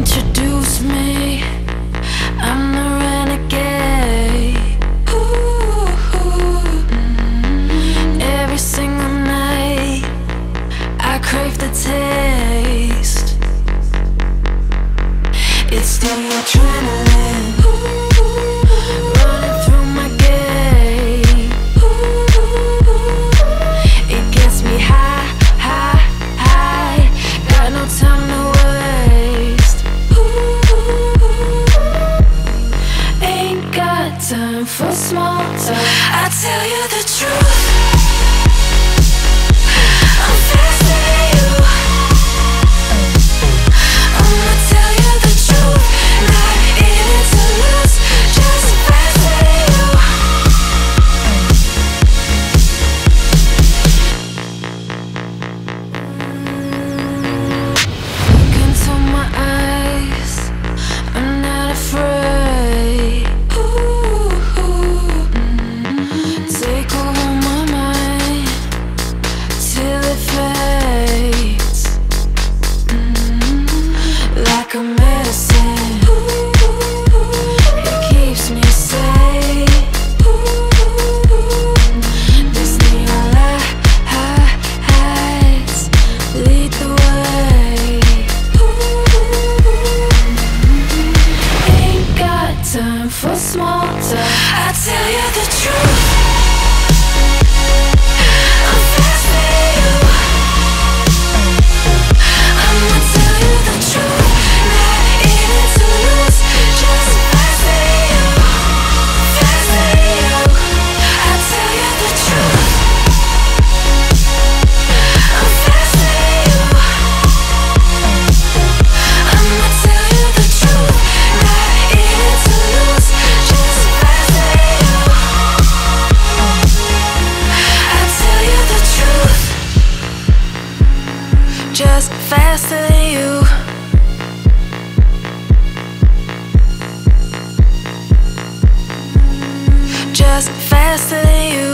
introduce me. I'm the renegade. Every single night I crave the taste. It's the adrenaline running through my gait. It gets me high, high, high. Got no time to waste. Ain't got time for small talk. I tell you the truth. I'm faster than you. I'ma tell you the truth. Not in it to lose, just faster than you. Look into my eyes, I'm not afraid. Take over my mind till it fades. Like a medicine, it keeps me safe. This neon lights lead the way. Ain't got time for small talk. I tell you the truth. I'm faster than you. I'ma tell you the truth. Not in it to lose, just faster than you. Faster than you. I tell you the truth. I'm faster than you. I'ma tell you the truth. Not in it to lose, just faster than you. I tell you the truth. Just faster than you. Just faster than you.